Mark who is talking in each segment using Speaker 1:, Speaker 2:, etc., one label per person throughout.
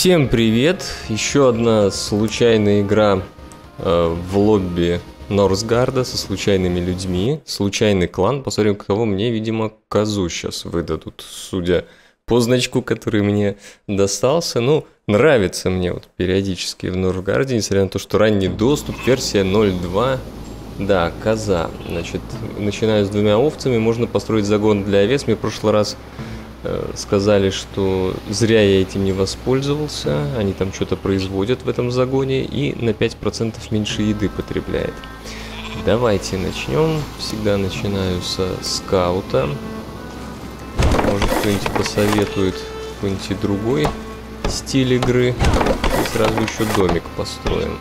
Speaker 1: Всем привет! Еще одна случайная игра в лобби Норсгарда со случайными людьми. Случайный клан. Посмотрим, кого мне, видимо, козу сейчас выдадут, судя по значку, который мне достался. Ну, нравится мне вот периодически в Норсгарде, несмотря на то, что ранний доступ, версия 0.2. Да, коза. Значит, начинаю с 2 овцами, можно построить загон для овец. Мне в прошлый раз сказали, что зря я этим не воспользовался. Они там что-то производят в этом загоне и на 5% меньше еды потребляет. Давайте начнем. Всегда начинаю со скаута. Может, кто-нибудь посоветует какой-нибудь другой стиль игры. И сразу еще домик построим.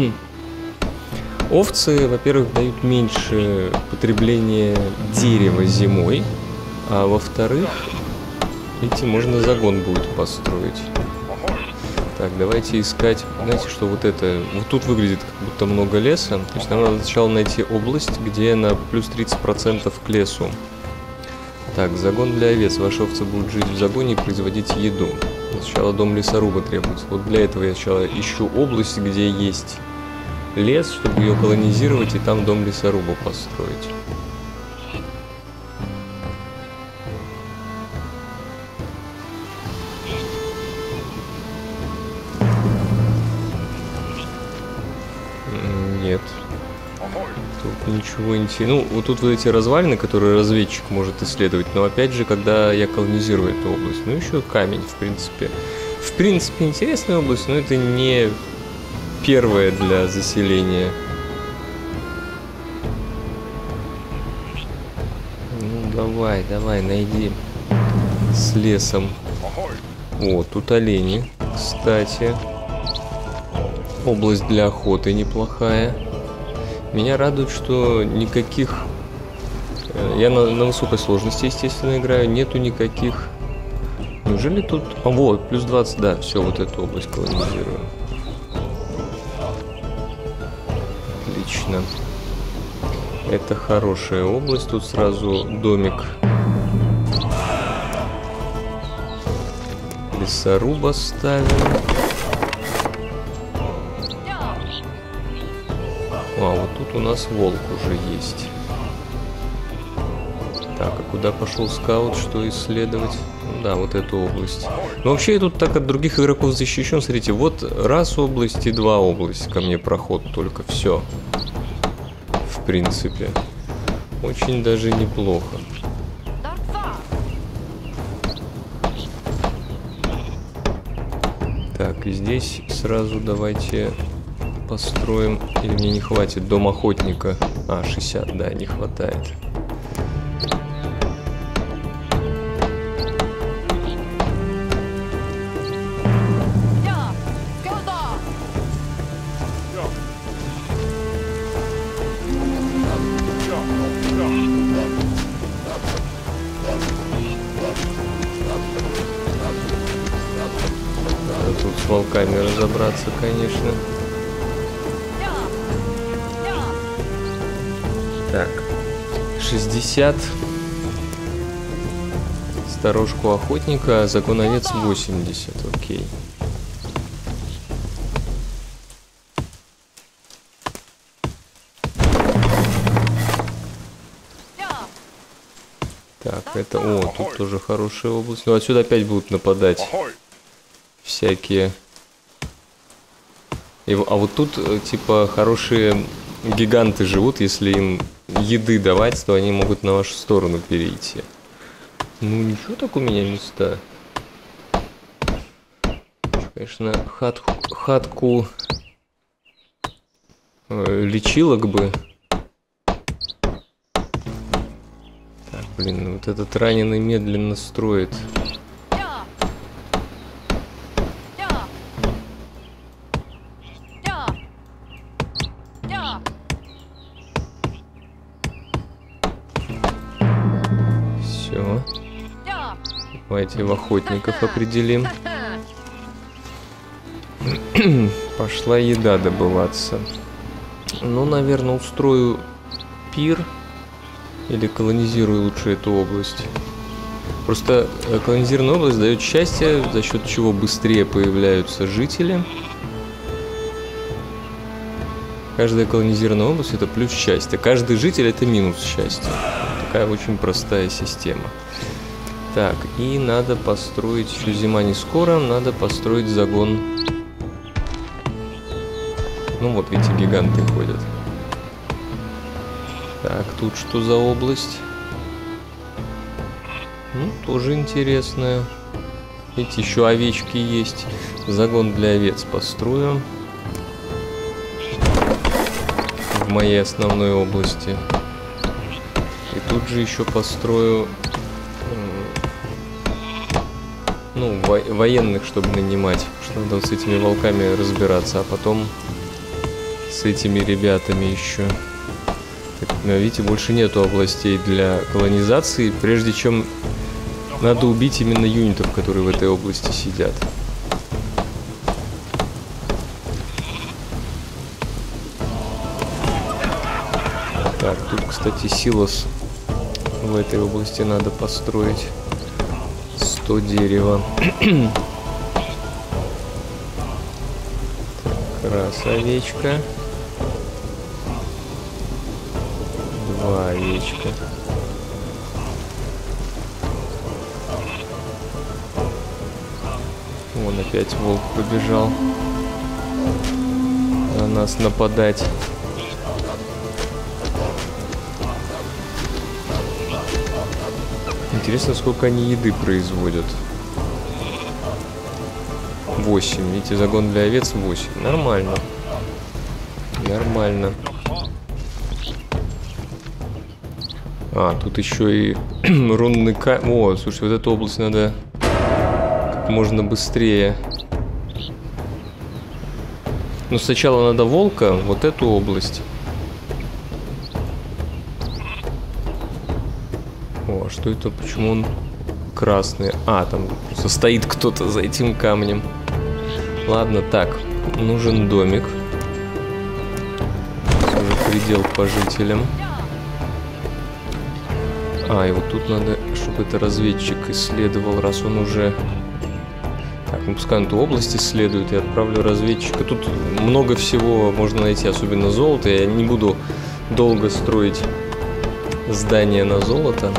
Speaker 1: Овцы, во-первых, дают меньше потребления дерева зимой, а во-вторых, видите, можно загон будет построить. Так, давайте искать. Знаете, что вот это... Вот тут выглядит как будто много леса. То есть нам надо сначала найти область, где на плюс 30% к лесу. Так, загон для овец. Ваши овцы будут жить в загоне и производить еду. Сначала дом лесоруба требуется. Вот для этого я сначала ищу область, где есть лес, чтобы ее колонизировать и там дом лесоруба построить. Нет. Тут ничего интересного. Ну, вот тут вот эти развалины, которые разведчик может исследовать. Но опять же, когда я колонизирую эту область. Ну, еще камень, в принципе. В принципе, интересная область, но это не первая для заселения. Ну, давай, найди с лесом. О, тут олени, кстати. Область для охоты неплохая. Меня радует, что никаких... Я на высокой сложности, естественно, играю. Нету никаких... Неужели тут... А, вот, плюс 20, да. Все, вот эту область колонизирую. Отлично. Это хорошая область. Тут сразу домик лесоруба ставим. А, вот тут у нас волк уже есть. Так, а куда пошел скаут, что исследовать? Ну, да, вот эту область. Но вообще я тут так от других игроков защищен. Смотрите, вот раз область и 2 область. Ко мне проход только, все. В принципе. Очень даже неплохо. Так, и здесь сразу давайте... построим, или мне не хватит дом охотника. А, 60, да, не хватает. Надо тут с волками разобраться, конечно. Так, 60. Сторожку охотника, загон овец 80, окей. Так, это... О, тут тоже хорошая область. Ну, отсюда опять будут нападать всякие... А вот тут, типа, хорошие... Гиганты живут, если им еды давать, то они могут на вашу сторону перейти. Ну, ничего так у меня места. Конечно, хатку лечилок бы. Так, блин, вот этот раненый медленно строит. Давайте в охотников определим. Пошла еда добываться. Ну, наверное, устрою пир. Или колонизирую лучше эту область. Просто колонизированная область дает счастье, за счет чего быстрее появляются жители. Каждая колонизированная область — это плюс счастье. Каждый житель — это минус счастья. Такая очень простая система. Так, и надо построить, еще зима не скоро, надо построить загон. Ну вот, видите, гиганты ходят. Так, тут что за область? Ну, тоже интересная. Видите, еще овечки есть. Загон для овец построю. В моей основной области. И тут же еще построю... Ну, военных, чтобы нанимать. Что надо вот с этими волками разбираться. А потом с этими ребятами еще. Так, видите, больше нету областей для колонизации. Прежде чем... Надо убить именно юнитов, которые в этой области сидят. Так, тут, кстати, силос в этой области надо построить. 100 дерева. Так, раз овечка. 2 овечка. Вон опять волк побежал на нас нападать. Интересно, сколько они еды производят. 8. Видите, загон для овец 8. Нормально. Нормально. А, тут еще и рунный камень. О, слушай, вот эту область надо как можно быстрее. Но сначала надо волка, вот эту область. О, что это? Почему он красный? А, там просто стоит кто-то за этим камнем. Ладно, так. Нужен домик. Уже предел по жителям. А, и вот тут надо, чтобы это разведчик исследовал, раз он уже... Так, ну пускай он эту область исследует, я отправлю разведчика. Тут много всего можно найти, особенно золото. Я не буду долго строить здание на золото.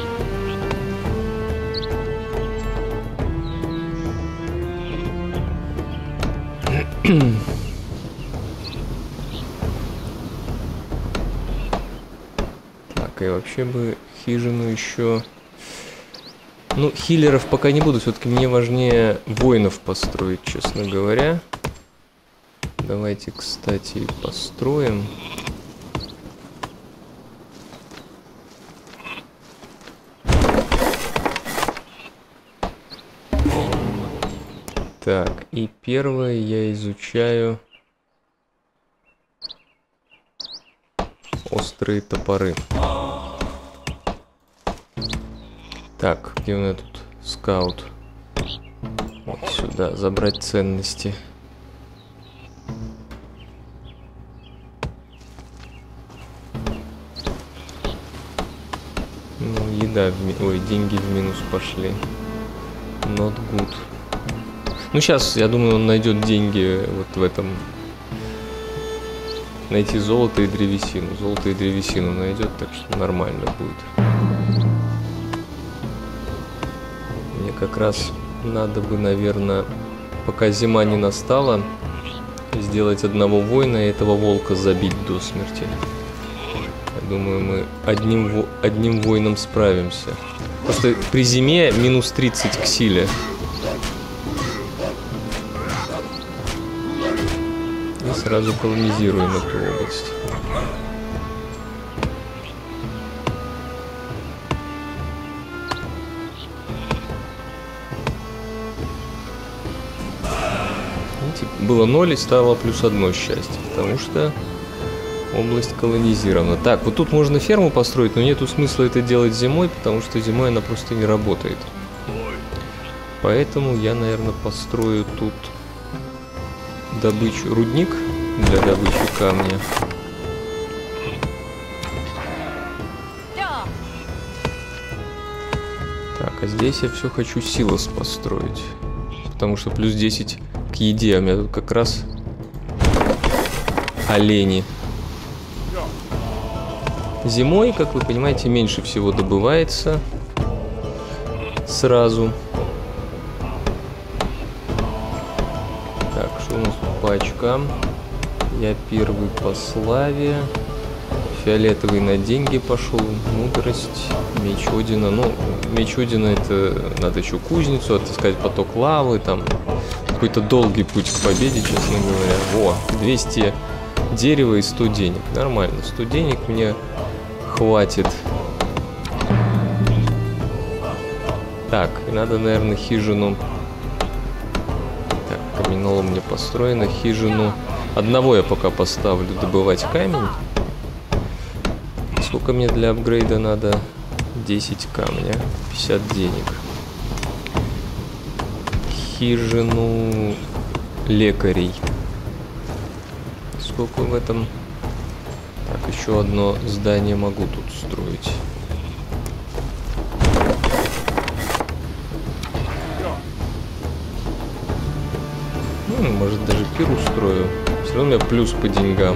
Speaker 1: Так, и вообще бы хижину еще... Ну, хиллеров пока не буду, все-таки мне важнее воинов построить, честно говоря. Давайте, кстати, построим. Так, и первое я изучаю острые топоры. Так, где у меня тут скаут? Вот сюда, забрать ценности. Ну, еда, ой, деньги в минус пошли. Not good. Ну, сейчас, я думаю, он найдет деньги вот в этом. Найти золото и древесину. Золото и древесину найдет, так что нормально будет. Мне как раз надо бы, наверное, пока зима не настала, сделать одного воина и этого волка забить до смерти. Я думаю, мы одним воином справимся. Просто при зиме минус 30 к силе. И сразу колонизируем эту область. Видите, было 0 и стало плюс 1 счастье, потому что область колонизирована. Так, вот тут можно ферму построить, но нету смысла это делать зимой, потому что зимой она просто не работает. Поэтому я, наверное, построю тут рудник для добычи камня. Так, А здесь я все хочу силос построить. Потому что плюс 10 к еде. У меня тут как раз олени. Зимой, как вы понимаете, меньше всего добывается сразу. Так, что у нас тут по очкам? Я первый по славе. Фиолетовый на деньги пошел. Мудрость. Меч Одина. Ну, меч Одина это надо еще кузницу отыскать, поток лавы. Там какой-то долгий путь к победе, честно говоря. О, 200 дерева и 100 денег. Нормально. 100 денег мне хватит. Так, надо, наверное, хижину. Так, каменолом мне построено. Хижину. Одного я пока поставлю добывать камень. Сколько мне для апгрейда надо? 10 камня, 50 денег. Хижину лекарей. Сколько в этом? Так, еще одно здание могу тут строить. Может, даже пир устрою. Все равно у меня плюс по деньгам.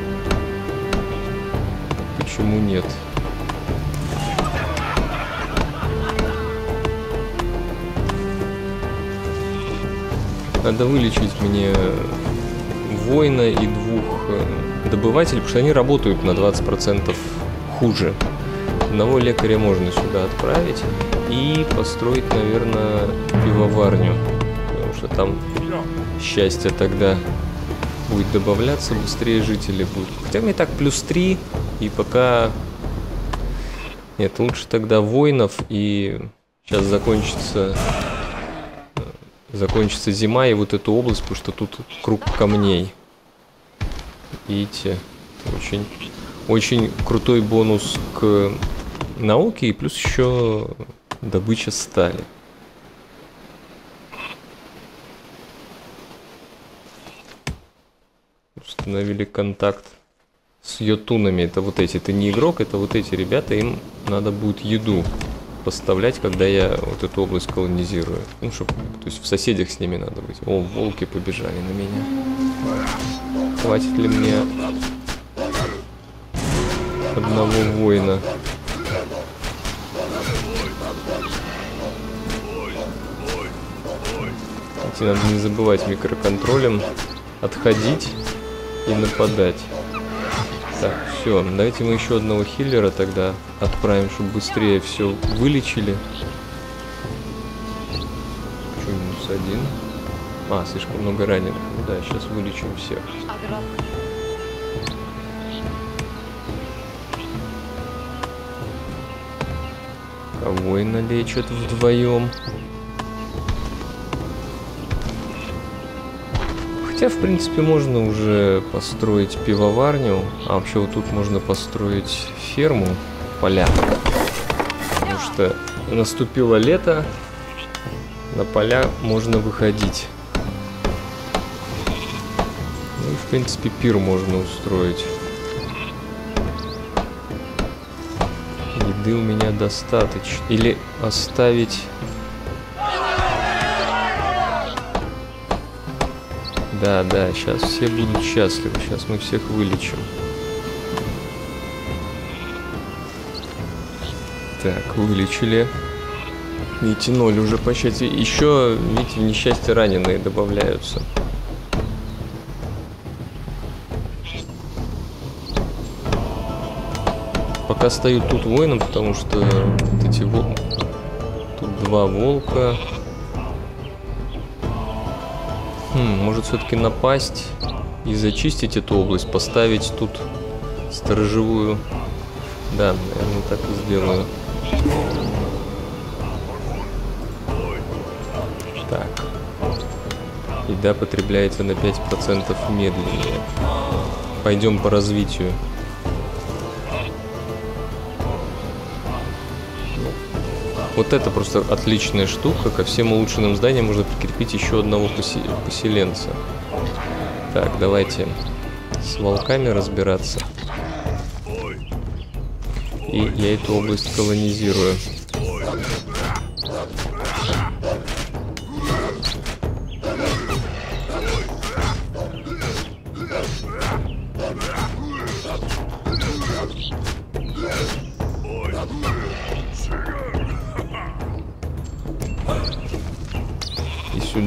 Speaker 1: Почему нет? Надо вылечить мне воина и 2 добывателей, потому что они работают на 20% хуже. Одного лекаря можно сюда отправить и построить, наверное, пивоварню. Потому что там счастье тогда будет добавляться, быстрее жители будут. Хотя мне так плюс 3, и пока... Нет, лучше тогда воинов, и сейчас закончится зима, и вот эту область, потому что тут круг камней. Видите, очень, очень крутой бонус к науке, и плюс еще добыча стали. Установили контакт с йотунами. Это вот эти. Это не игрок, это вот эти ребята. Им надо будет еду поставлять, когда я вот эту область колонизирую. Ну, чтоб, то есть в соседях с ними надо быть. О, волки побежали на меня. Хватит ли мне одного воина? Надо не забывать микроконтролем отходить и нападать. Так, все, давайте мы еще одного хиллера тогда отправим, чтобы быстрее все вылечили. Почему -1? А, слишком много раненых. Да, сейчас вылечим всех. Кого и налечат вдвоем? Хотя, в принципе, можно уже построить пивоварню, а вообще вот тут можно построить ферму, поля. Потому что наступило лето, на поля можно выходить. Ну и, в принципе, пир можно устроить. Еды у меня достаточно. Или оставить... Да, сейчас все будут счастливы. Сейчас мы всех вылечим. Так, вылечили. Видите, 0 уже по счастью. Еще, видите, в несчастье раненые добавляются. Пока стою тут воином, потому что вот эти тут 2 волка. Может все-таки напасть и зачистить эту область, поставить тут сторожевую. Да, наверное, так и сделаю. Так. Еда потребляется на 5% медленнее. Пойдем по развитию. Вот это просто отличная штука. Ко всем улучшенным зданиям можно прикрепить еще одного поселенца. Так, давайте с волками разбираться. И я эту область колонизирую.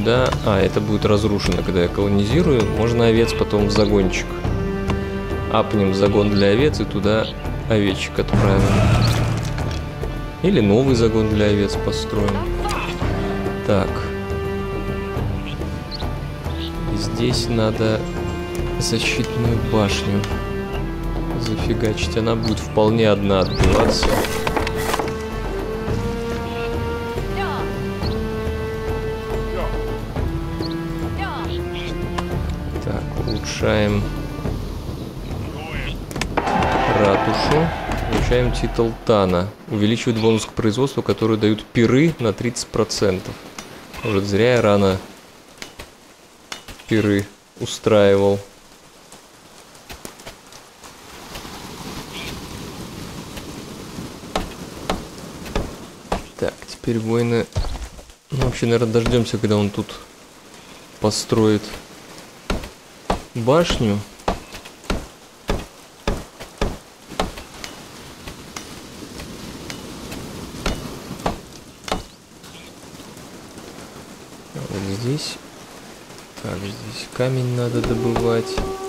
Speaker 1: сюда. А, это будет разрушено, когда я колонизирую. Можно овец потом в загончик. Апнем загон для овец и туда овечек отправим. Или новый загон для овец построим. Так. И здесь надо защитную башню зафигачить. Она будет вполне одна отбиваться. Так, улучшаем ратушу. Получаем титул Тана. Увеличивает бонус к производству, который дают пиры на 30%. Может, зря я рано пиры устраивал. Так, теперь воины... Ну, вообще, наверное, дождемся, когда он тут построит башню. Вот здесь. Так, здесь камень надо добывать.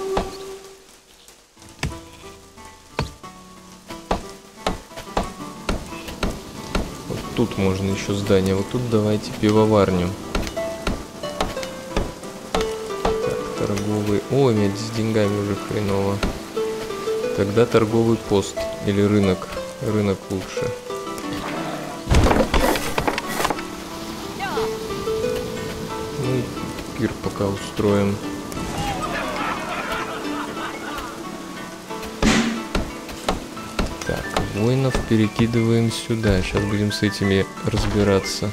Speaker 1: Вот тут можно еще здание. Вот тут давайте пивоварню. Так, торговый... Ой, у меня с деньгами уже хреново. Тогда торговый пост. Или рынок. Рынок лучше. Ну, пир пока устроим. Так, воинов перекидываем сюда. Сейчас будем с этими разбираться.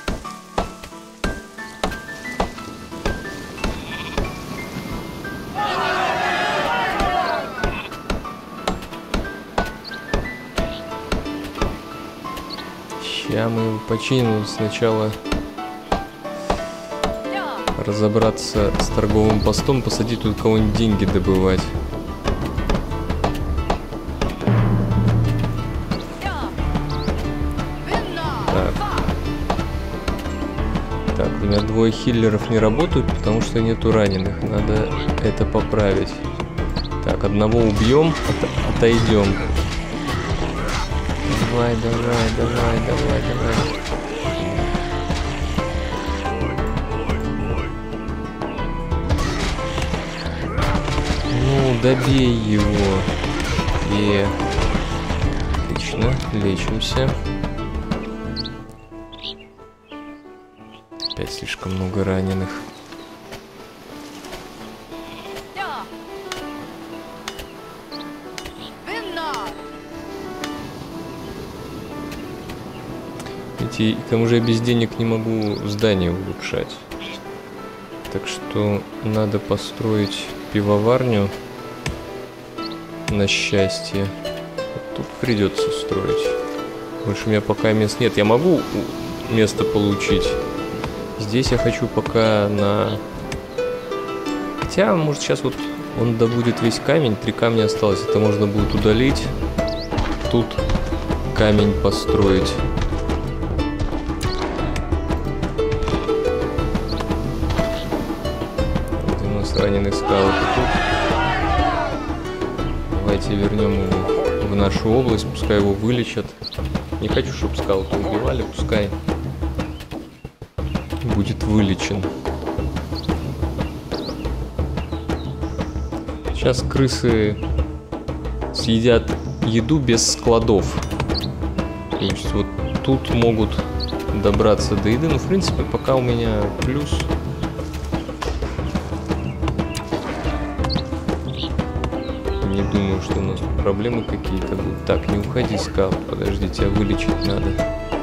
Speaker 1: Сейчас мы его починим. Сначала разобраться с торговым постом, посадить тут кого-нибудь деньги добывать. Так, у меня двое хиллеров не работают, потому что нету раненых. Надо это поправить. Так, одного убьем, отойдем. Давай. Ну, добей его. И... Отлично, лечимся. Опять слишком много раненых. И к тому же я без денег не могу здание улучшать. Так что надо построить пивоварню на счастье. Вот тут придется строить. Больше у меня пока мест нет. Я могу место получить. Здесь я хочу пока на... Хотя, может, сейчас вот он добудет весь камень. 3 камня осталось. Это можно будет удалить. Тут камень построить. Раненый скаут тут. Давайте вернем его в нашу область, пускай его вылечат. Не хочу, чтобы скауты убивали, пускай будет вылечен. Сейчас крысы съедят еду без складов. То есть вот тут могут добраться до еды. Но в принципе пока у меня плюс. Не думаю, что у нас проблемы какие-то будут. Так, не уходи, скаут. Подожди, тебя вылечить надо.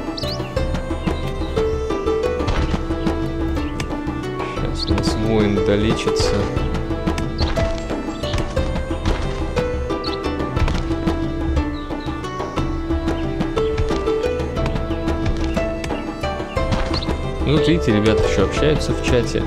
Speaker 1: Сейчас у нас воин долечится. Ну, вот видите, ребята еще общаются в чате.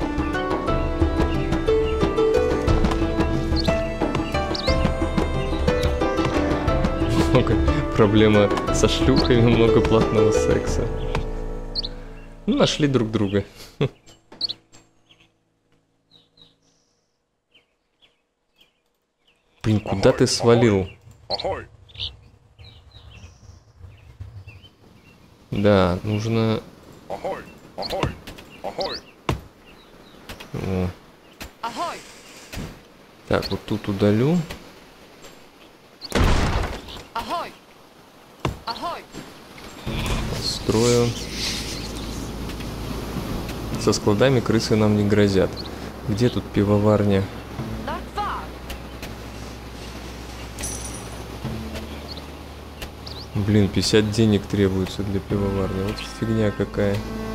Speaker 1: Проблема со шлюхами, много платного секса. Ну, нашли друг друга. Блин, куда ты свалил? Да, нужно... О. Так, вот тут удалю. Построю. Со складами крысы нам не грозят. Где тут пивоварня? Блин, 50 денег требуется для пивоварни. Вот фигня какая.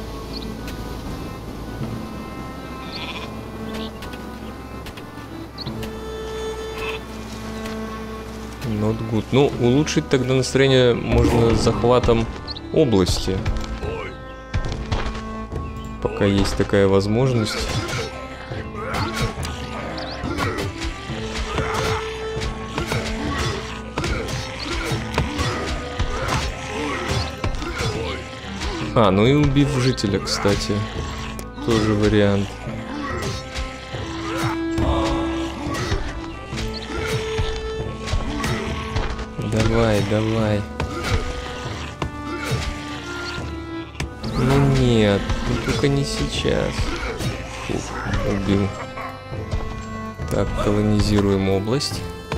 Speaker 1: Not good. Ну, улучшить тогда настроение можно захватом области. Пока есть такая возможность. А, ну и убив жителя, кстати. Тоже вариант. Давай, давай. Ну нет, ну только не сейчас. Фух, убил. Так, колонизируем область.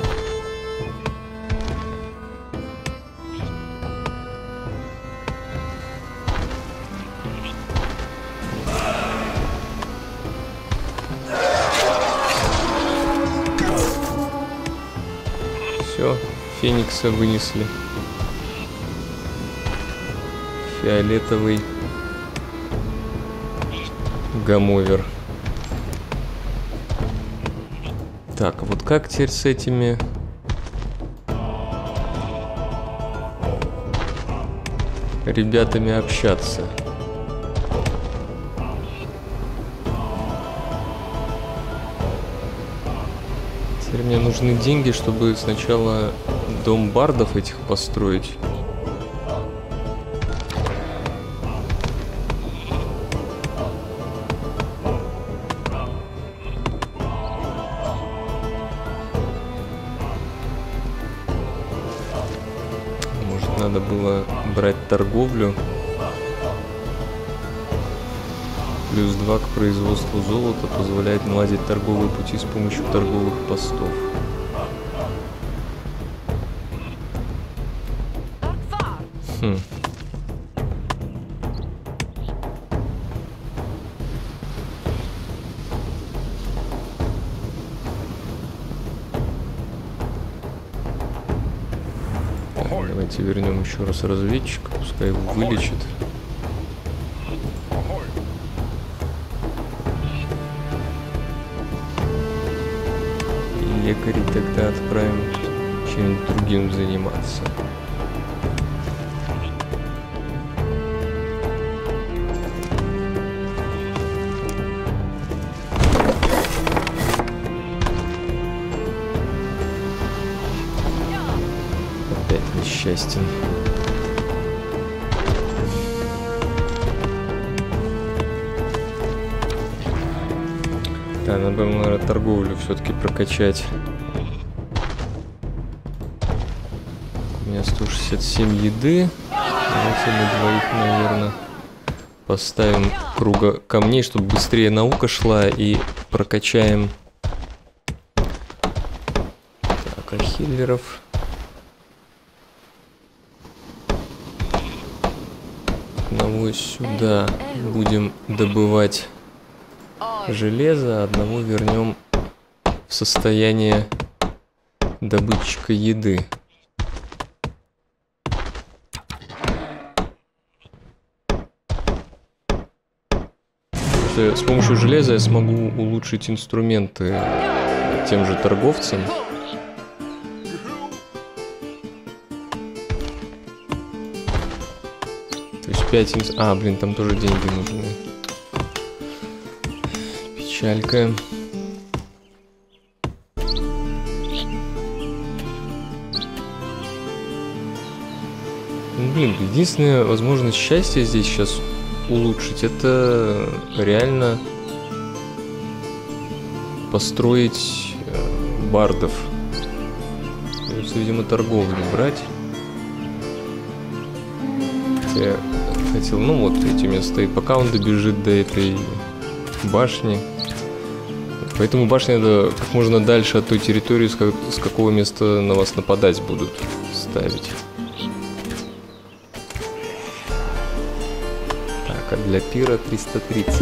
Speaker 1: Все, Феникса вынесли. Фиолетовый гамовер. Так, а вот как теперь с этими ребятами общаться? Теперь мне нужны деньги, чтобы сначала дом бардов этих построить. Может, надо было брать торговлю. Плюс 2 к производству золота позволяет наладить торговые пути с помощью торговых постов. Хм. Так, давайте вернем еще раз разведчика, пускай его вылечит. Лекарей тогда отправим чем-нибудь другим заниматься. Опять несчастен. Да, надо было, наверное, торговлю все-таки прокачать. У меня 167 еды. Давайте мы двоих, наверное, поставим круга камней, чтобы быстрее наука шла, и прокачаем. Так, а хиллеров? Одного сюда будем добывать железо, одного вернем в состояние добытчика еды. С помощью железа я смогу улучшить инструменты тем же торговцам. То есть 5... А, блин, там тоже деньги нужны. Печалька. Блин, единственная возможность счастья здесь сейчас улучшить, это реально построить бардов. Придется, видимо, торговлю брать. Я хотел, ну вот эти места стоит, пока он добежит до этой башни. Поэтому башня надо как можно дальше от той территории, с какого места на вас нападать будут ставить. Так, а для пира 330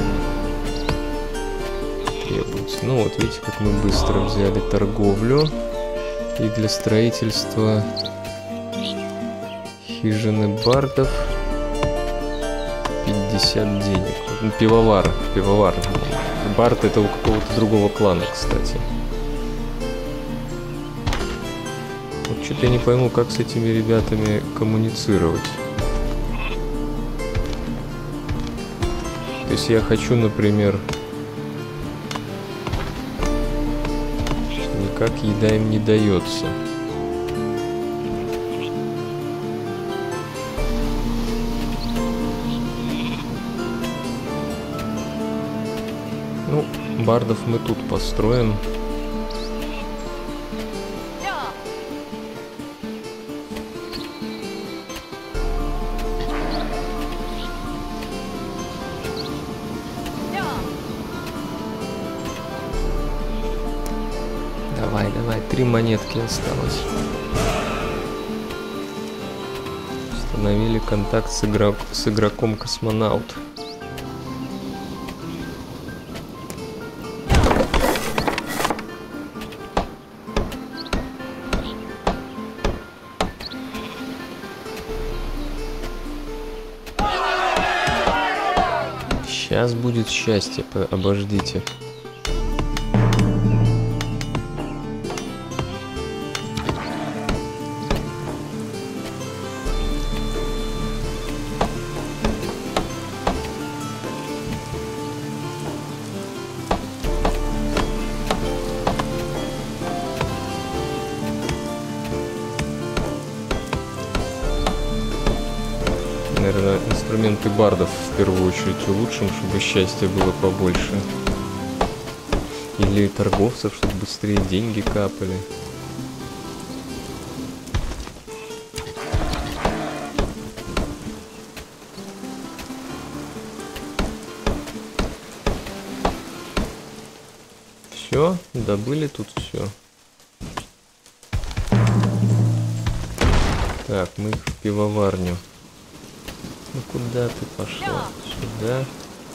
Speaker 1: требуется. Ну вот, видите, как мы быстро взяли торговлю. И для строительства хижины бардов 50 денег. Ну, пивовар. Бард это у какого-то другого клана, кстати. Вот что-то я не пойму, как с этими ребятами коммуницировать. То есть я хочу, например, никак еда им не дается. Ну, бардов мы тут построим. Давай, 3 монетки осталось. Установили контакт с игроком космонавт. Сейчас будет счастье, обождите. Наверное, инструменты бардов в первую очередь улучшим, чтобы счастья было побольше. Или торговцев, чтобы быстрее деньги капали. Все, добыли тут все. Так, мы их в пивоварню. Ну куда ты пошла? Сюда.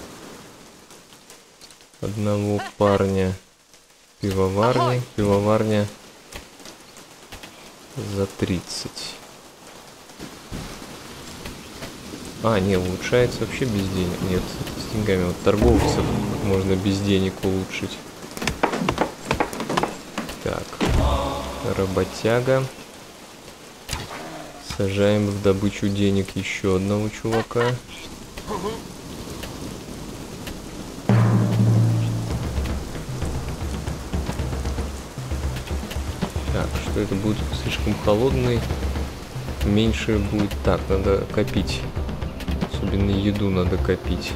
Speaker 1: Одного парня пивоварни. Пивоварня за 30. А, не, улучшается вообще без денег. Нет, с деньгами. Вот торговцев можно без денег улучшить. Так, работяга. Сажаем в добычу денег еще одного чувака. Так, что это будет слишком холодный. Меньше будет. Так, надо копить. Особенно еду надо копить.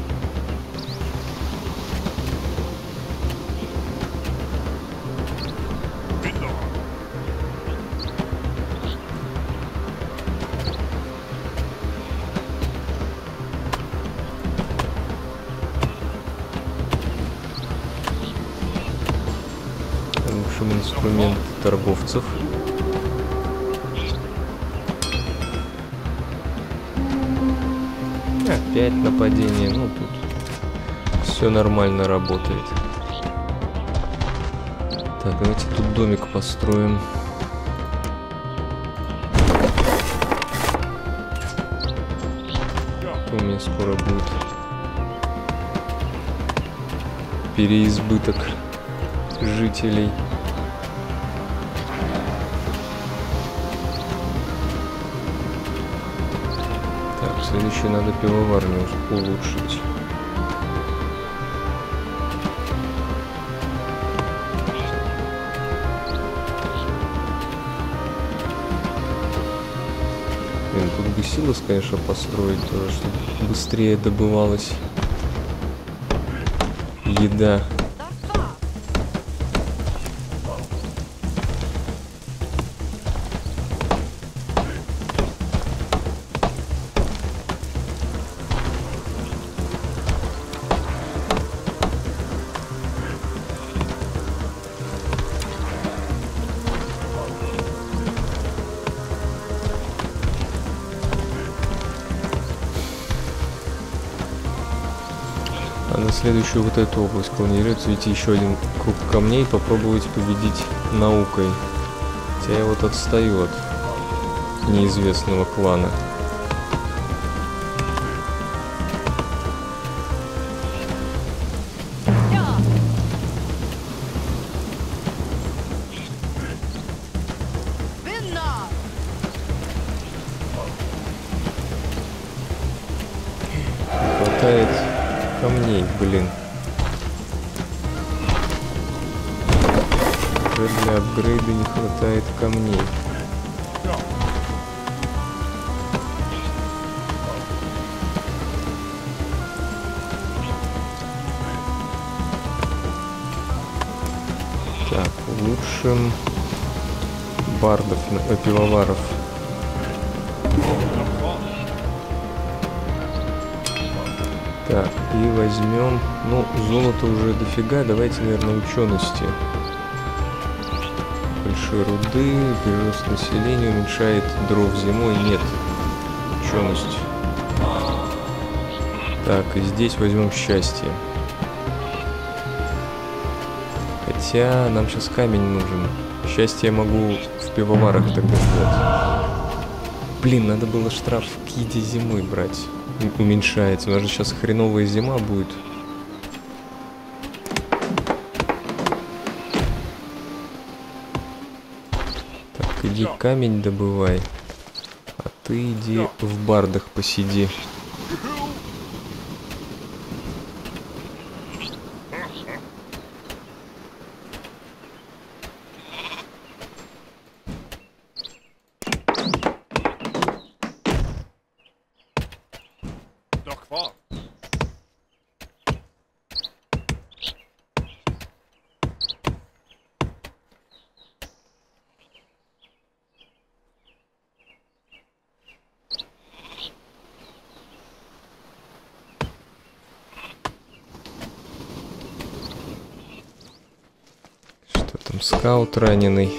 Speaker 1: Инструмент торговцев. Опять нападение. Ну тут все нормально работает. Так, давайте тут домик построим. У меня скоро будет переизбыток жителей. Следующее надо пивоварню улучшить. Блин, тут бы силос, конечно, построить тоже, чтобы быстрее добывалась еда. следующую вот эту область колонизировать, ведь еще один круг камней, попробовать победить наукой. Хотя я вот отстаю от неизвестного клана. Не хватает камней, блин. Уже для апгрейда не хватает камней. Так, улучшим бардов, пивоваров. Так, и возьмем, ну, золото уже дофига, давайте, наверное, учености. Больше руды, прирост населения, уменьшает дров зимой, нет, ученость. Так, и здесь возьмем счастье. Хотя нам сейчас камень нужен. Счастье я могу в пивоварах тогда взять. Блин, надо было штраф к еде зимой брать. Уменьшается. У нас же сейчас хреновая зима будет. Так, иди камень добывай. А ты иди в бардах посиди. Там скаут раненый.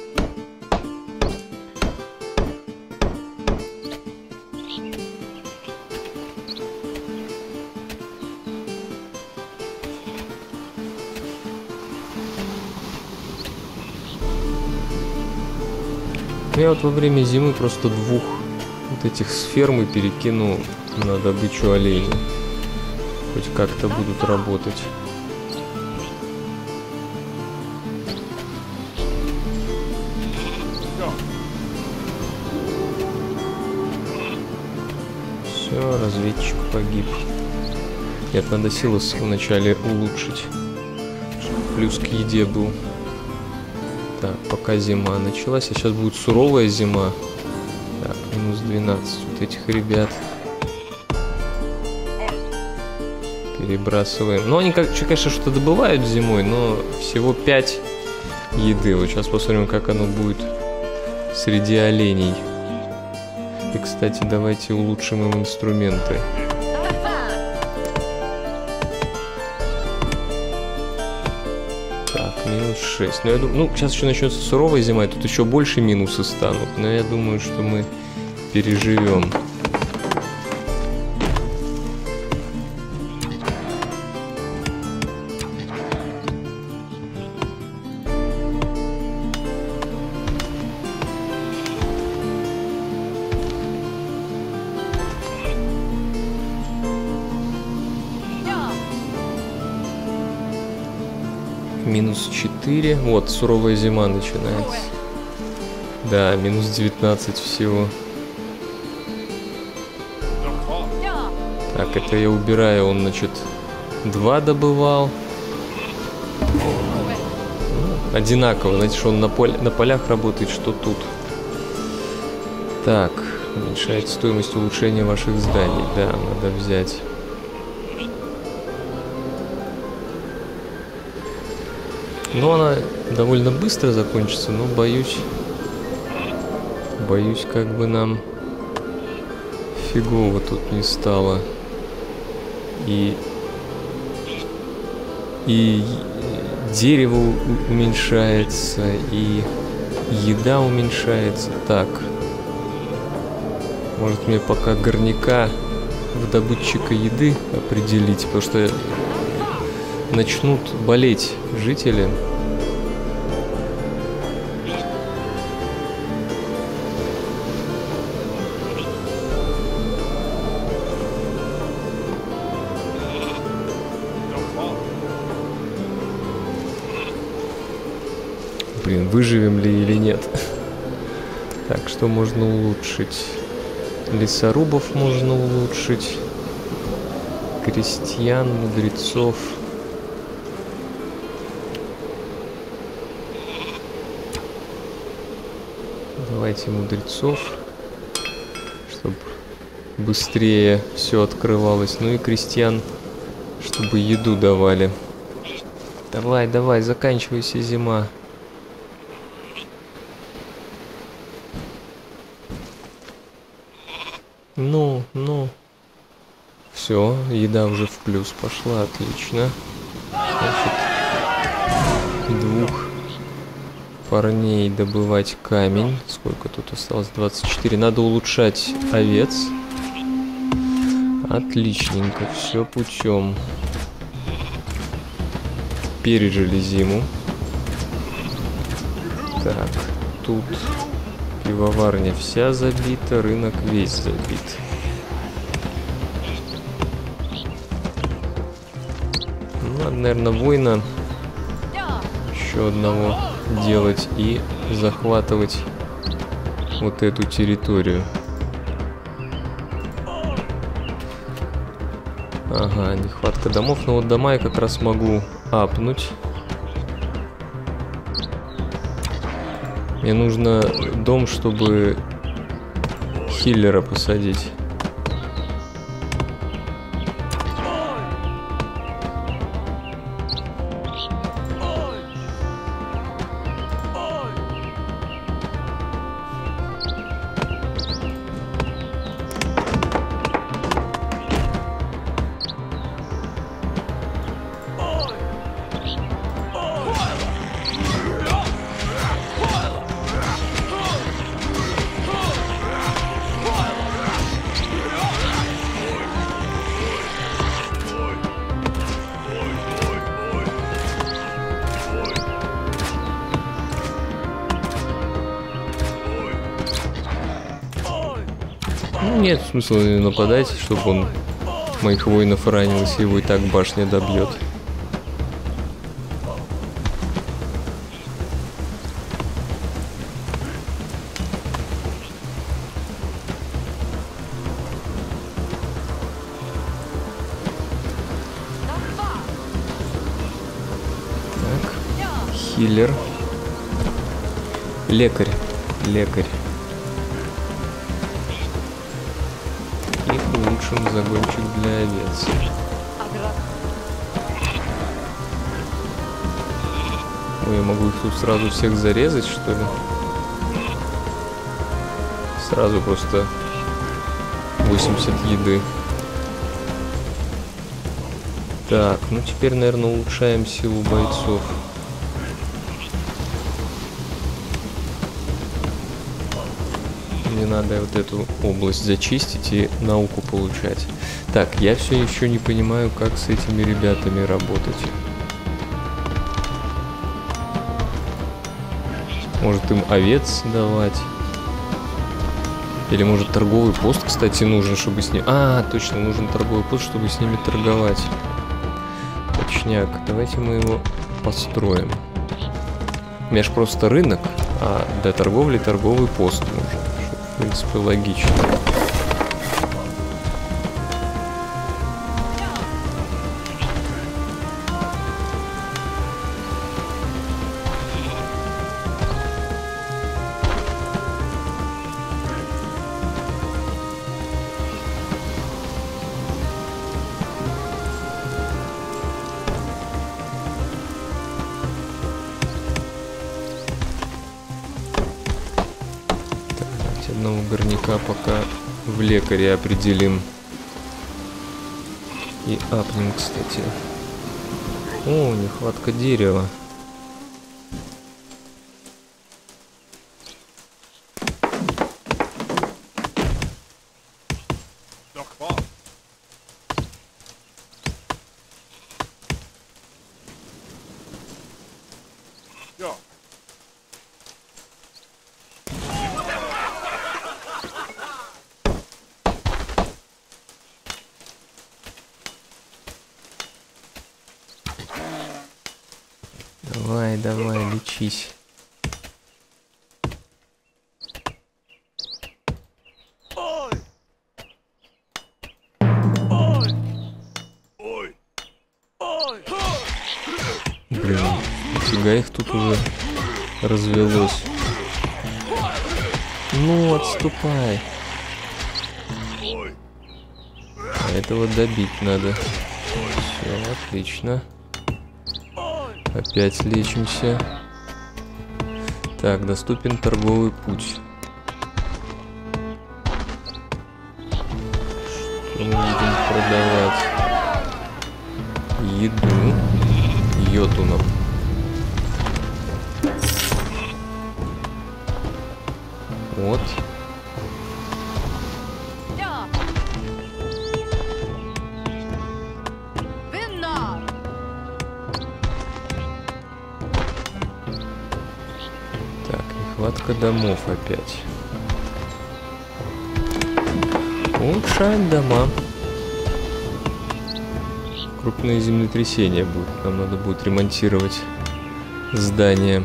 Speaker 1: Я вот во время зимы просто двух вот этих с фермы перекину на добычу оленей. Хоть как-то будут работать. Все, разведчик погиб. Нет, надо силос вначале улучшить, чтобы плюс к еде был. Так, пока зима началась, а сейчас будет суровая зима. Так, минус 12 вот этих ребят. Перебрасываем. Ну, они, конечно, что-то добывают зимой, но всего 5 еды. Вот сейчас посмотрим, как оно будет среди оленей. И, кстати, давайте улучшим им инструменты. Так, минус 6. Ну, я думаю, ну, сейчас еще начнется суровая зима, и тут еще больше минусы станут. Но я думаю, что мы переживем. Минус 4. Вот, суровая зима начинается. Да, минус 19 всего. Так, это я убираю. Он, значит, 2 добывал. Ну, одинаково. Знаете, что он на полях работает, что тут. Так, уменьшает стоимость улучшения ваших зданий. Да, надо взять. Ну, она довольно быстро закончится, но боюсь, как бы нам фигово тут не стало. И дерево уменьшается, и еда уменьшается. Так, может мне пока горняка в добытчика еды определить, потому что начнут болеть жители. Блин, выживем ли или нет? Так, что можно улучшить? Лесорубов можно улучшить. Крестьян, мудрецов. Давайте мудрецов, чтобы быстрее все открывалось. Ну и крестьян, чтобы еду давали. Давай, давай, заканчивайся зима. Ну. Все, еда уже в плюс пошла, отлично. Значит, 2 парней добывать камень. Сколько тут осталось? 24. Надо улучшать овец. Отличненько, все путем. Пережили зиму. Так, тут пивоварня вся забита, рынок весь забит. Надо, наверное, воина еще одного делать и захватывать вот эту территорию. Ага, нехватка домов, но вот дома я как раз могу апнуть. Мне нужно дом, чтобы хиллера посадить. Нет смысла нападать, чтобы он моих воинов ранил, если его и так башня добьет. Так, хиллер. Лекарь. Улучшим загончик для овец. Ой, я могу их тут сразу всех зарезать, что ли? Сразу просто 80 еды. Так, ну теперь, наверное, улучшаем силу бойцов. Мне надо вот эту область зачистить и науку получать. Так, я все еще не понимаю, как с этими ребятами работать. Может, им овец давать? Или может торговый пост, кстати, нужен, чтобы с ними... А, точно, нужен торговый пост, чтобы с ними торговать. Точняк. Давайте мы его построим. У меня же просто рынок, а для торговли торговый пост нужен. В принципе, логично. Одного горняка пока в лекаре определим. И апнем, кстати. О, нехватка дерева. Давай, давай, лечись. Блин, нифига их тут уже развелось. Ну, отступай. А этого добить надо. Все, отлично. Опять лечимся. Так, доступен торговый путь. Что мы будем продавать? Еду. Йотунов. Вот. Так, нехватка домов опять. Улучшаем дома. Крупные землетрясения будут. Нам надо будет ремонтировать здание.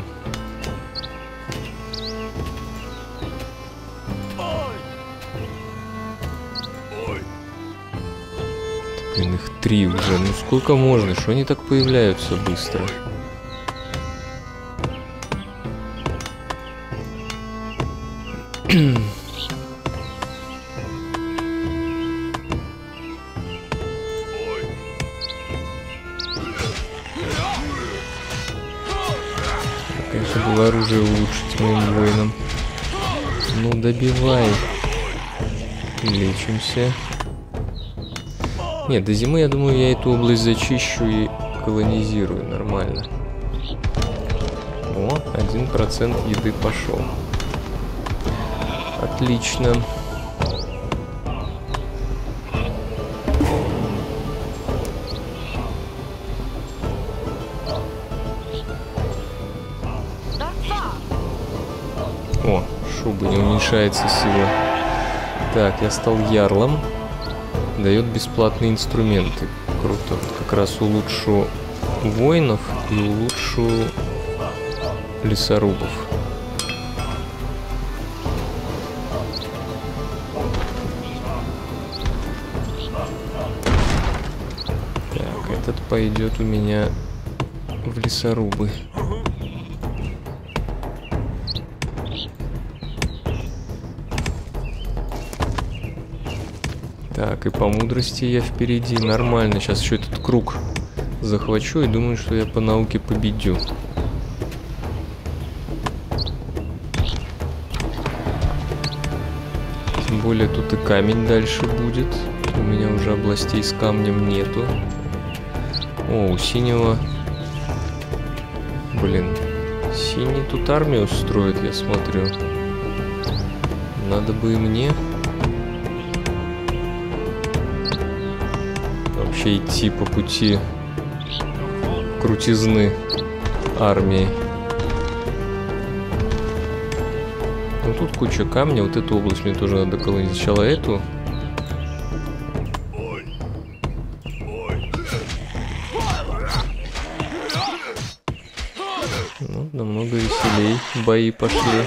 Speaker 1: Блин, их 3 уже. Ну сколько можно? Что они так появляются быстро? Конечно, было оружие улучшить моим воинам. Ну, добивай. Лечимся. Нет, до зимы, я думаю, я эту область зачищу и колонизирую нормально. О, 1% еды пошел. Отлично. О, шуба не уменьшается сила. Так, я стал ярлом. Дает бесплатные инструменты. Круто. Как раз улучшу воинов и улучшу лесорубов. Так, этот пойдет у меня в лесорубы. Так, и по мудрости я впереди. Нормально. Сейчас еще этот круг захвачу и думаю, что я по науке победю. Тем более тут и камень дальше будет. У меня уже областей с камнем нету. О, у синего... Блин. Синий тут армию строит, я смотрю. Надо бы и мне... вообще идти по пути крутизны армии. Ну тут куча камня, вот эту область мне тоже надо колонизировать. Сначала эту. Ну, намного веселей бои пошли.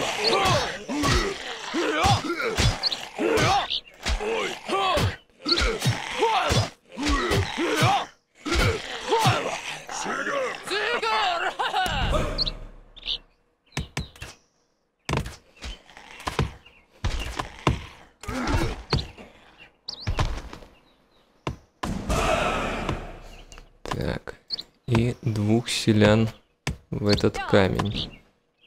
Speaker 1: Так, и 2 селян в этот камень.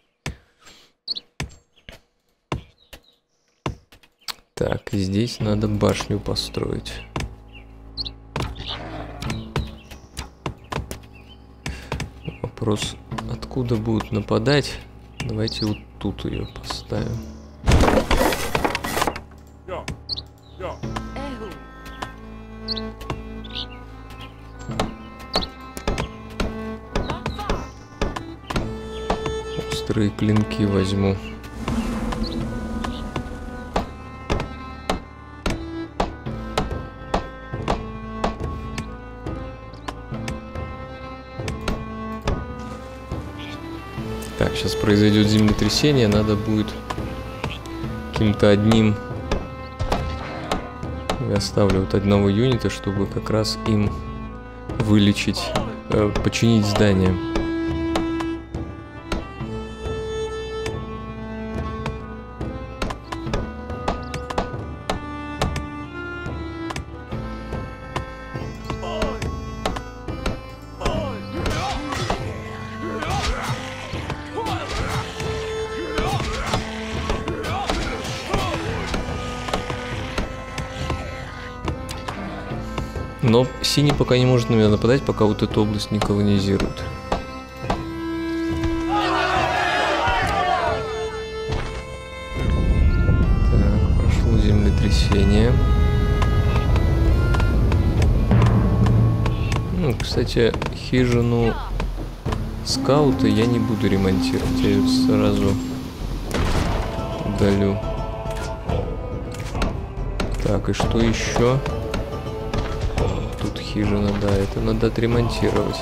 Speaker 1: Так, здесь надо башню построить. Вопрос, откуда будут нападать? Давайте вот тут ее поставим. острые клинки возьму. Так, сейчас произойдет землетрясение, надо будет каким-то одним... Я оставлю вот одного юнита, чтобы как раз им вылечить, починить здание. Но синий пока не может на меня нападать, пока вот эту область не колонизируют. Так, прошло землетрясение. Ну, кстати, хижину скаута я не буду ремонтировать, я ее сразу удалю. Так, и что еще? Тут хижина, да, это надо отремонтировать.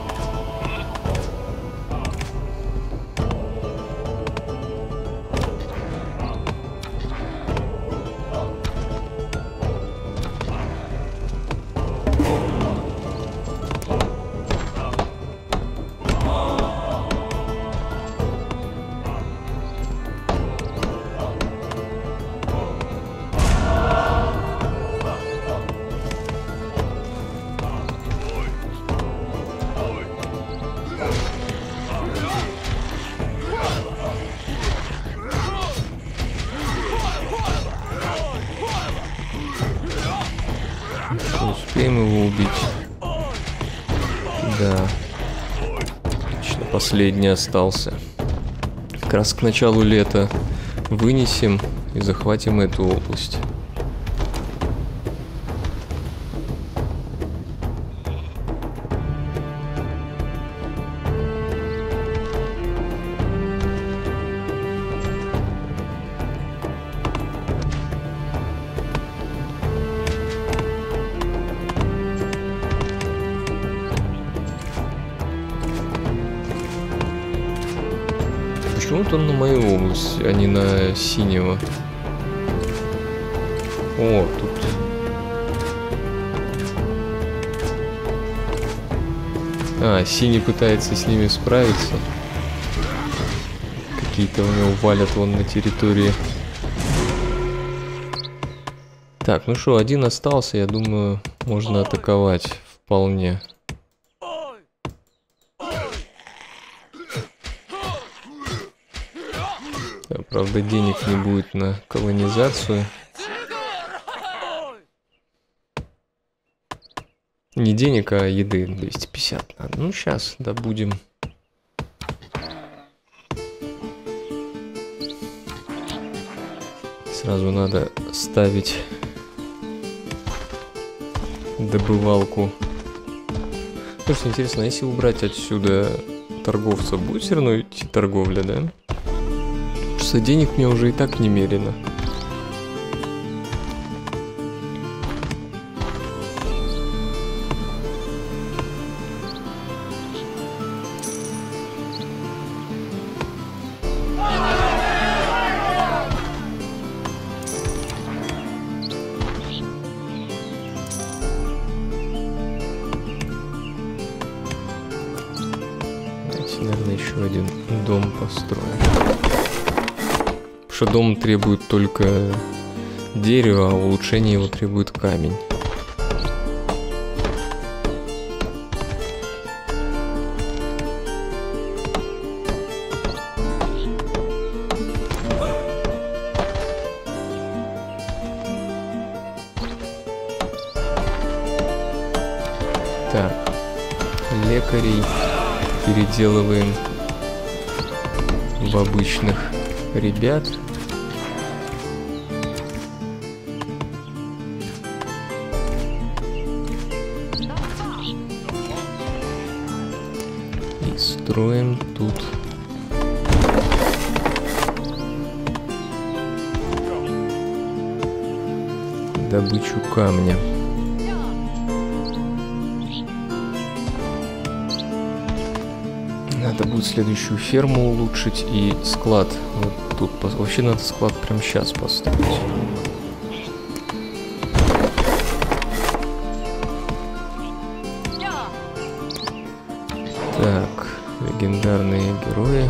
Speaker 1: Успеем его убить? Да. Отлично, последний остался. Как раз к началу лета вынесем и захватим эту область. Почему-то он на мою область, а не на синего. О, тут... А, синий пытается с ними справиться. Какие-то у него валят вон на территории. Так, ну что, один остался, я думаю, можно атаковать вполне. Да, правда, денег не будет на колонизацию. Не денег, а еды 250 надо. Ну, сейчас добудем. Сразу надо ставить добывалку. Слушайте, интересно, если убрать отсюда торговца, будет все равно идти торговля, да? Потому что денег мне уже и так немерено. Наверное, еще один дом построим. Потому что дом требует только дерева, а улучшение его требует камень. Так, лекарей переделываем в обычных ребят. И строим тут добычу камня. Надо будет следующую ферму улучшить и склад. Вот тут вообще надо склад прямо сейчас поставить. Так, легендарные герои.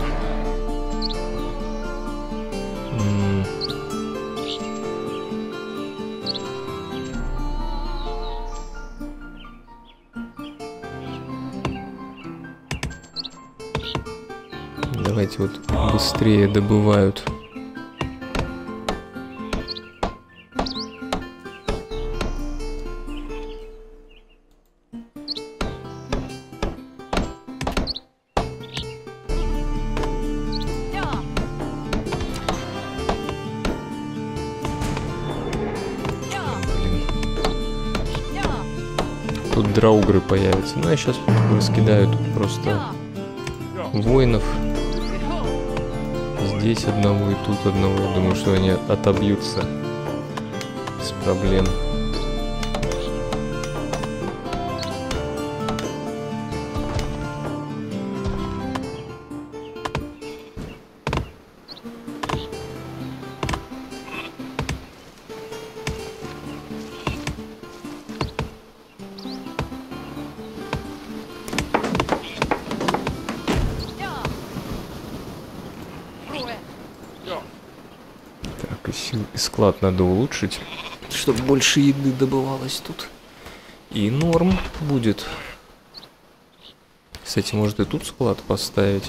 Speaker 1: Давайте вот быстрее добывают. Тут драугры появятся. Ну, я сейчас раскидаю тут просто воинов. Здесь одного и тут одного. Я думаю, что они отобьются без проблем. И склад надо улучшить, чтобы больше еды добывалось тут. И норм будет. Кстати, может и тут склад поставить.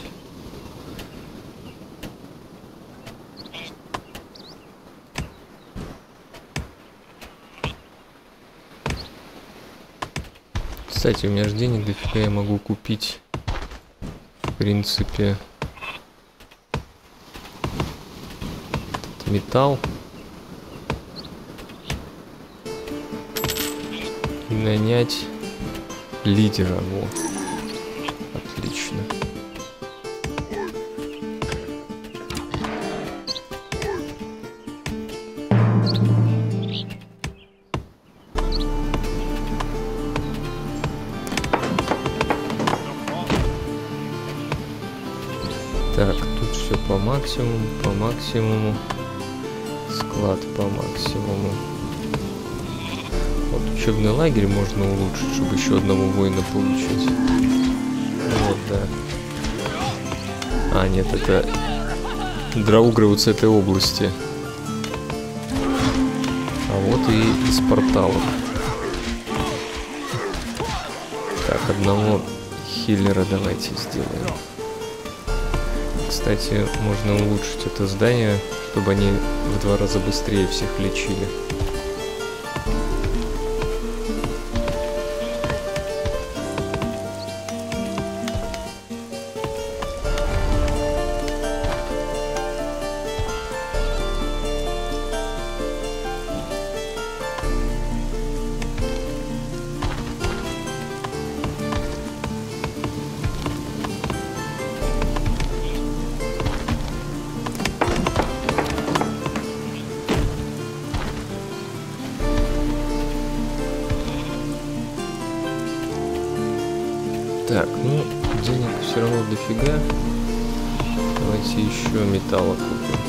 Speaker 1: Кстати, у меня же денег дофига, я могу купить, в принципе, металл. И нанять лидера. Вот. Отлично. Так, тут все по максимуму, по максимуму. Склад по максимуму. Вот учебный лагерь можно улучшить, чтобы еще одного воина получить. Вот, да. А, нет, это драугры вот с этой области. А вот и из порталов. Так, одного хиллера давайте сделаем. Кстати, можно улучшить это здание, чтобы они в 2 раза быстрее всех лечили. Так, ну, денег все равно дофига. Давайте еще металла купим.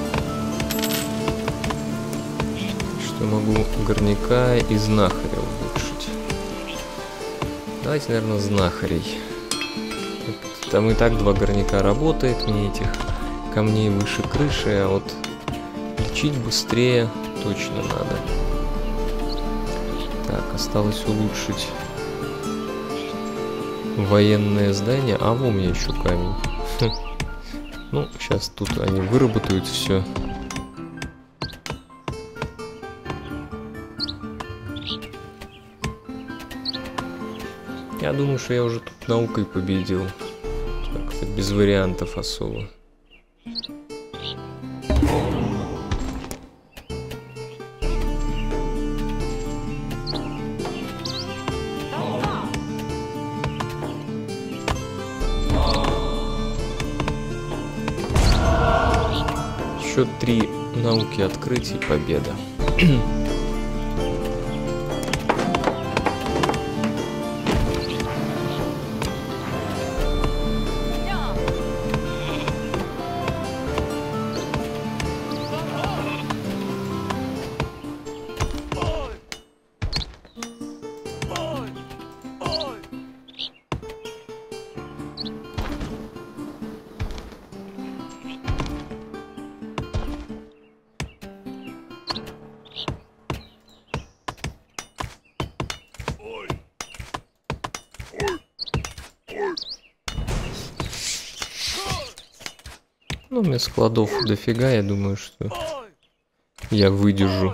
Speaker 1: Что могу горняка и знахаря улучшить. Давайте, наверное, знахарей. Там и так 2 горняка работает, мне этих камней выше крыши, а вот лечить быстрее точно надо. Так, осталось улучшить военное здание. А вон у меня еще камень. Ну, сейчас тут они выработают все. Я думаю, что я уже тут наукой победил. Так-то без вариантов особо. Еще 3 науки открыть и победа. Ну, у меня складов дофига, я думаю, что я выдержу.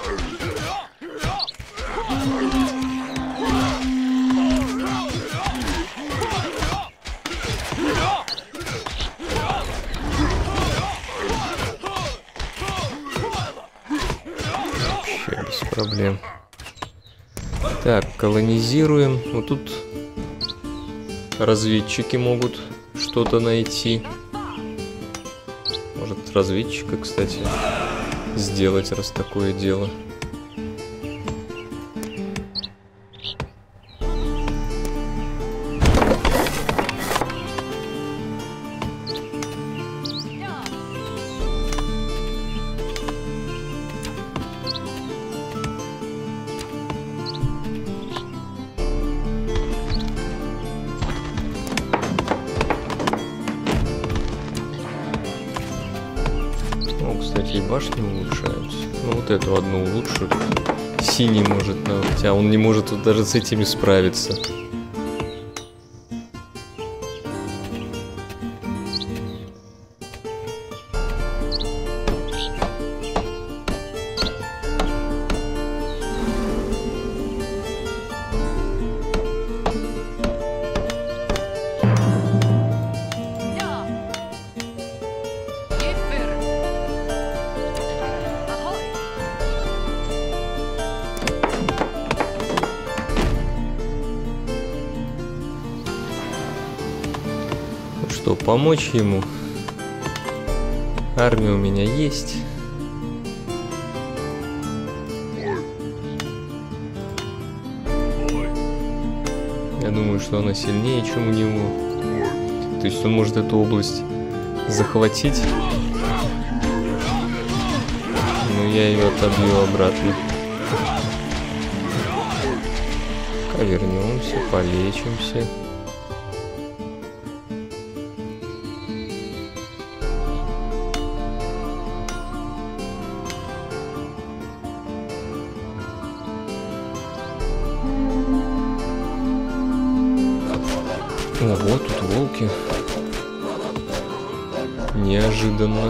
Speaker 1: Вообще без проблем. Так, колонизируем. Вот тут разведчики могут что-то найти. Может, разведчика, кстати, сделать, раз такое дело. Кстати, и башни улучшаются. Ну, вот эту одну улучшат. Синий может, хотя он не может вот даже с этими справиться. Что, помочь ему? Армия у меня есть. Я думаю, что она сильнее, чем у него. То есть он может эту область захватить. Но я ее отобью обратно. Вернемся, полечимся. Ого, тут волки. Неожиданно.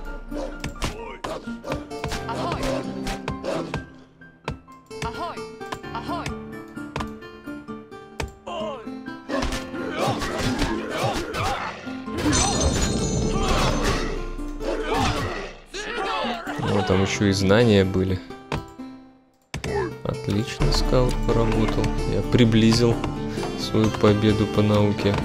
Speaker 1: Вот там еще и знания были. Отлично, скаут поработал. Я приблизил свою победу по науке.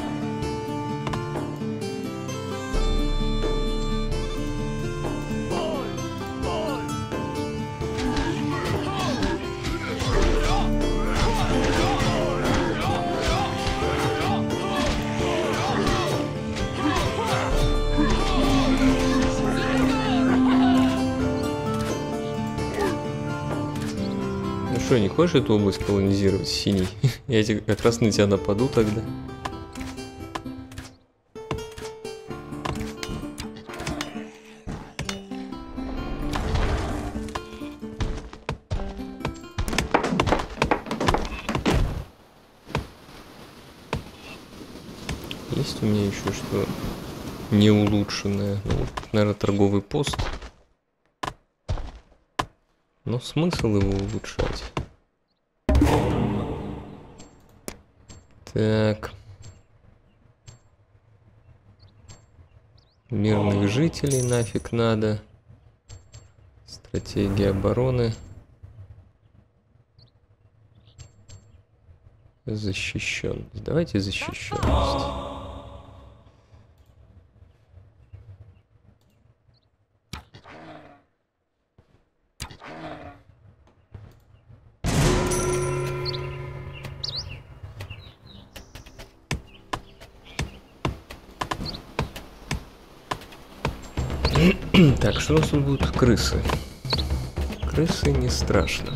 Speaker 1: Ну что, не хочешь эту область колонизировать, синий? Я как раз на тебя нападу тогда. Есть у меня еще что не улучшенное? Ну, вот, наверное, торговый пост. Но смысл его улучшать? Так. Мирных жителей нафиг надо. Стратегия обороны. Защищенность. Давайте защищенность. Так, что у нас тут будут? Крысы. Крысы не страшно.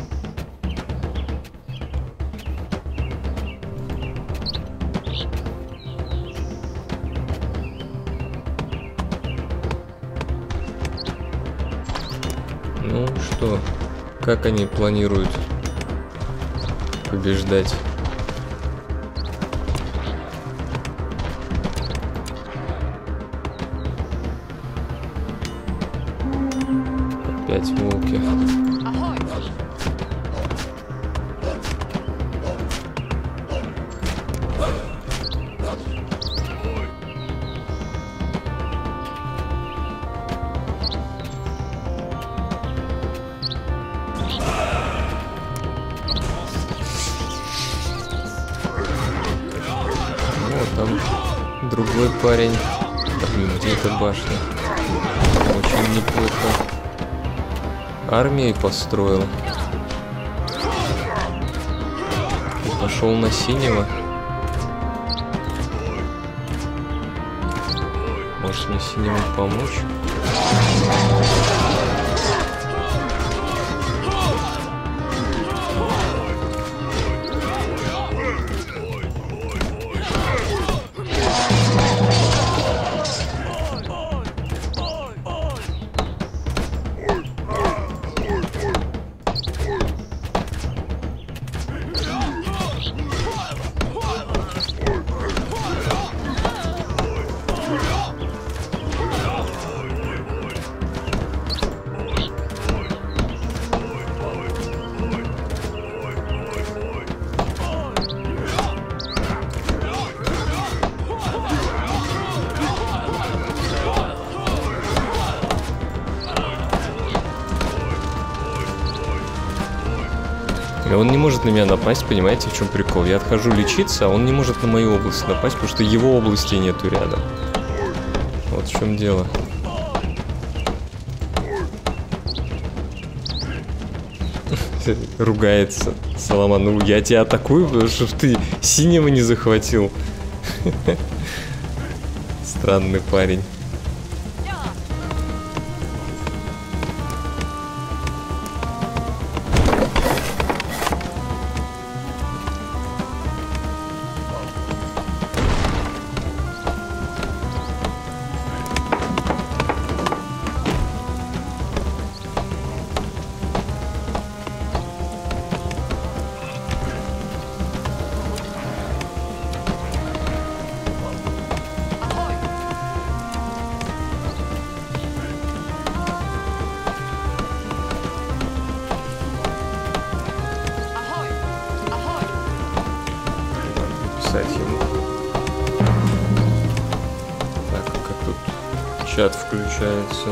Speaker 1: Ну что, как они планируют побеждать? опять волки.
Speaker 2: Другой парень. Блин, где эта башня? Очень неплохо. Армией построил. И пошел на синего. Может мне синему помочь? Он не может на меня напасть, понимаете, в чем прикол? Я отхожу лечиться, а он не может на мою область напасть, потому что его области нету рядом. Вот в чем дело. Ругается Соломон. Ну, я тебя атакую, потому что ты синего не захватил. Странный парень.
Speaker 1: Ему. Так, как тут чат включается.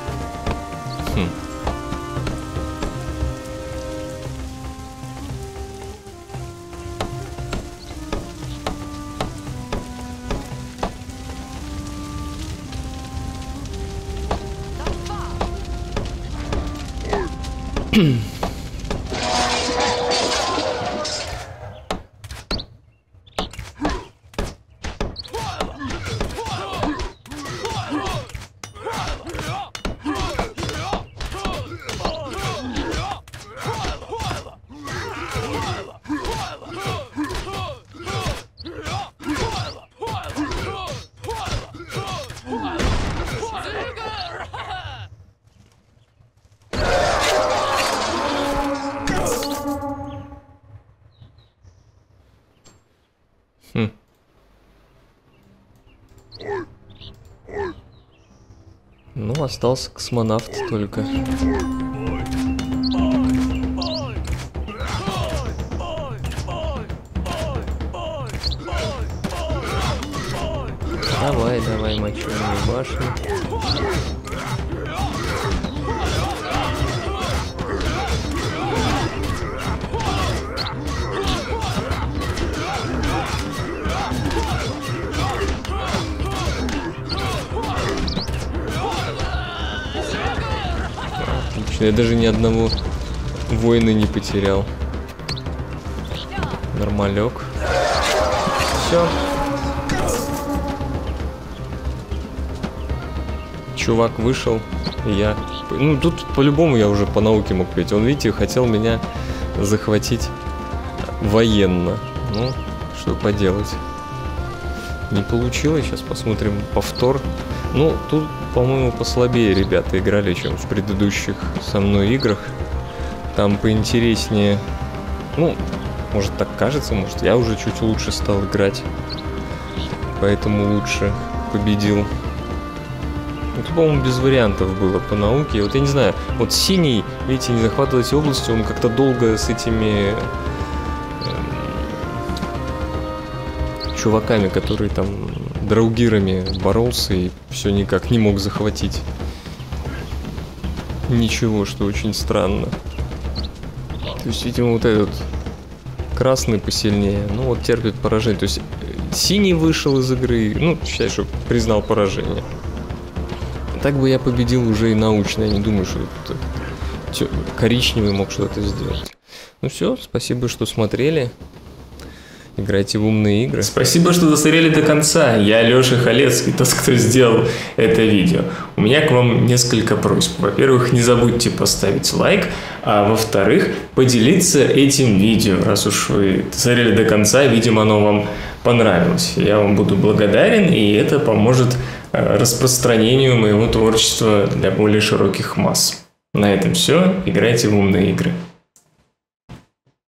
Speaker 2: Ну, остался космонавт только. Давай, давай, моченую башню. Я даже ни одного воина не потерял. Нормалек. Все. Чувак вышел, и я... Ну, тут по-любому я уже по науке мог петь. Он, видите, хотел меня захватить военно. Ну, что поделать. Не получилось. Сейчас посмотрим повтор. Ну, тут, по-моему, послабее ребята играли, чем в предыдущих со мной играх. Там поинтереснее. Ну, может так кажется, может я уже чуть лучше стал играть. Поэтому лучше победил
Speaker 1: Это, по-моему, без вариантов было по науке. Вот я не знаю, вот синий, видите, не захватывал эти области, он как-то долго с этими чуваками, которые там драугирами боролся и все никак не мог захватить. Ничего, что очень странно. То есть, видимо, вот этот красный посильнее, ну вот терпит поражение. То есть синий вышел из игры, ну, считай, что признал поражение. Так бы я победил уже и научно, я не думаю, что коричневый мог что-то сделать. Ну все, спасибо, что смотрели. Играйте в умные игры.
Speaker 3: Спасибо, что досмотрели до конца. Я Леша Халецкий, тот, кто сделал это видео. У меня к вам несколько просьб. Во-первых, не забудьте поставить лайк, а во-вторых, поделиться этим видео. Раз уж вы досмотрели до конца, видимо, оно вам понравилось. Я вам буду благодарен, и это поможет распространению моего творчества для более широких масс. На этом все. Играйте в умные игры.